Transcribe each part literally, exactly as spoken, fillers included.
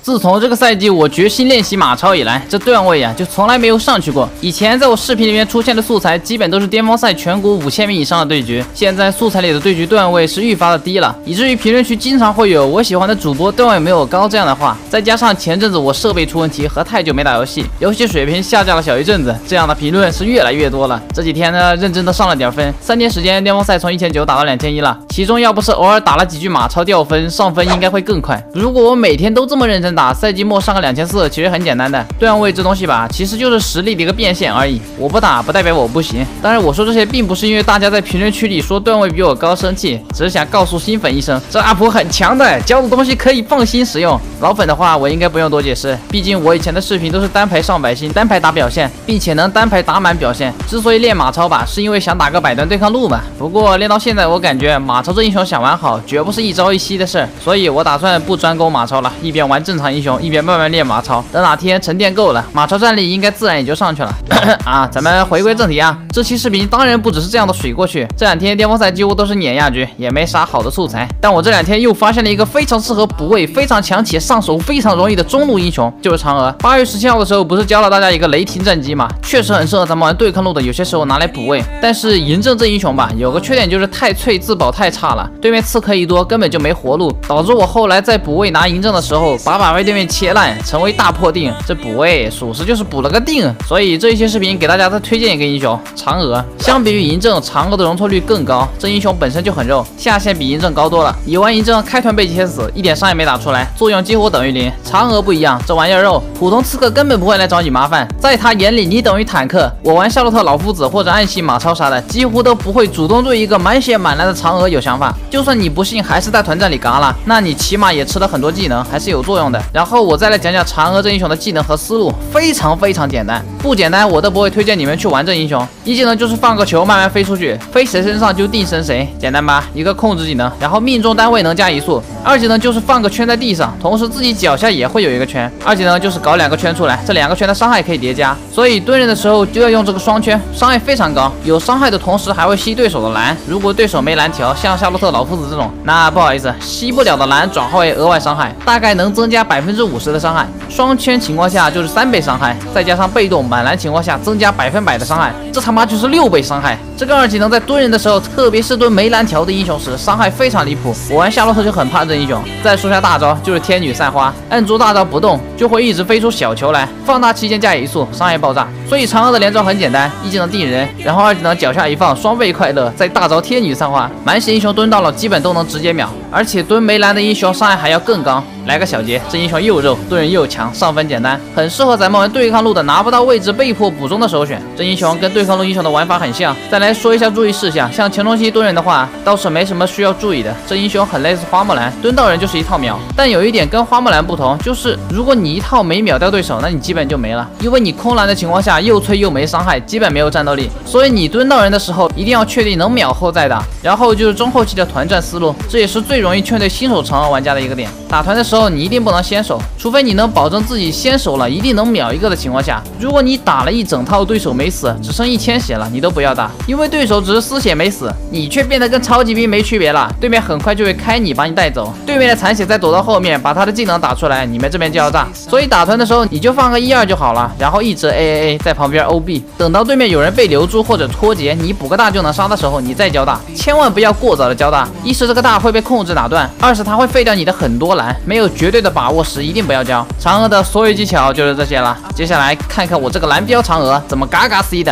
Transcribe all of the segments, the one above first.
自从这个赛季我决心练习马超以来，这段位啊就从来没有上去过。以前在我视频里面出现的素材，基本都是巅峰赛全国五千名以上的对局，现在素材里的对局段位是愈发的低了，以至于评论区经常会有我喜欢的主播段位没有高这样的话。再加上前阵子我设备出问题和太久没打游戏，游戏水平下降了小一阵子，这样的评论是越来越多了。这几天呢，认真的上了点分，三天时间巅峰赛从一千九打到两千一了，其中要不是偶尔打了几局马超掉分，上分应该会更快。如果我每天都这么认真打，赛季末上个两千四其实很简单的。段位这东西吧，其实就是实力的一个变现而已，我不打不代表我不行。当然我说这些并不是因为大家在评论区里说段位比我高生气，只是想告诉新粉一声，这阿婆很强的，教的东西可以放心使用。老粉的话我应该不用多解释，毕竟我以前的视频都是单排上百星，单排打表现，并且能单排打满表现。之所以练马超吧，是因为想打个百段对抗路嘛。不过练到现在，我感觉马超这英雄想玩好，绝不是一朝一夕的事儿，所以我打算不专攻马超了，一边玩正常英雄，一边慢慢练马超。等哪天沉淀够了，马超战力应该自然也就上去了。啊，咱们回归正题啊，这期视频当然不只是这样的水过去。这两天巅峰赛几乎都是碾压局，也没啥好的素材。但我这两天又发现了一个非常适合补位、非常强且上手非常容易的中路英雄，就是嫦娥。八月十七号的时候，不是教了大家一个雷霆战机吗？确实很适合咱们玩对抗路的，有些时候拿来补位。但是嬴政这英雄吧，有个缺点就是太脆，自保太差了，对面刺客一多，根本就没活路，导致我后来在补位拿嬴政的时候，把把被对面切烂，成为大破定。这补位属实就是补了个定。所以这一期视频给大家再推荐一个英雄嫦娥。相比于嬴政，嫦娥的容错率更高，这英雄本身就很肉，下限比嬴政高多了。你玩嬴政开团被切死，一点伤也没打出来，作用几乎等于零。嫦娥不一样，这玩意儿肉，普通刺客根本不会来找你麻烦，在他眼里你等于坦克。我玩夏洛特老夫子或者暗系马超啥的，几乎都不会主动对一个满血满蓝的嫦娥有想法。就算你不信还是在团战里嘎了，那你起码也吃了很多技能，还是有作用的。然后我再来讲讲嫦娥这英雄的技能和思路，非常非常简单，不简单我都不会推荐你们去玩这英雄。一技能就是放个球慢慢飞出去，飞谁身上就定身谁，简单吧？一个控制技能，然后命中单位能加移速。二技能就是放个圈在地上，同时自己脚下也会有一个圈。二技能就是搞两个圈出来，这两个圈的伤害可以叠加，所以蹲人的时候就要用这个双圈，伤害非常高，有伤害的同时还会吸对手的蓝。如果对手没蓝条，像夏洛特老夫子这种，那不好意思，吸不了的蓝转化为额外伤害，大概能增加百分之五十的伤害。双圈情况下就是三倍伤害，再加上被动满蓝情况下增加百分百的伤害，这他妈就是六倍伤害。这个二技能在蹲人的时候，特别是蹲没蓝条的英雄时，伤害非常离谱。我玩夏洛特就很怕这英雄。再说下大招，就是天女散花，按住大招不动，就会一直飞出小球来，放大期间加移速，伤害爆炸。所以嫦娥的连招很简单，一技能定人，然后二技能脚下一放，双倍快乐，再大招天女散花，满血英雄蹲到了基本都能直接秒，而且蹲没蓝的英雄伤害还要更高。来个小节，这英雄又肉，蹲人又强，上分简单，很适合咱们玩对抗路的拿不到位置被迫补中的首选。这英雄跟对抗路英雄的玩法很像。再来说一下注意事项，像乾隆期蹲人的话，倒是没什么需要注意的。这英雄很类似花木兰，蹲到人就是一套秒，但有一点跟花木兰不同，就是如果你一套没秒掉对手，那你基本就没了，因为你空蓝的情况下又脆又没伤害，基本没有战斗力。所以你蹲到人的时候，一定要确定能秒后再打。然后就是中后期的团战思路，这也是最容易劝退新手嫦娥玩家的一个点。打团的时候你一定不能先手，除非你能保证自己先手了一定能秒一个的情况下。如果你打了一整套对手没死，只剩一千血了，你都不要打，因为对手只是丝血没死，你却变得跟超级兵没区别了，对面很快就会开你把你带走，对面的残血再躲到后面把他的技能打出来，你们这边就要炸。所以打团的时候你就放个一二就好了，然后一直 A A A 在旁边 O B， 等到对面有人被留住或者脱节，你补个大就能杀的时候，你再交大，千万不要过早的交大。一是这个大会被控制打断，二是他会废掉你的很多蓝，没有绝对的把握时一定不要交。嫦娥的所有技巧就是这些了，接下来看看我这个蓝标嫦娥怎么嘎嘎 C 的。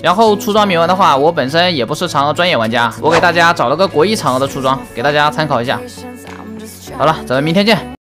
然后出装铭文的话，我本身也不是嫦娥专业玩家，我给大家找了个国一嫦娥的出装，给大家参考一下。好了，咱们明天见。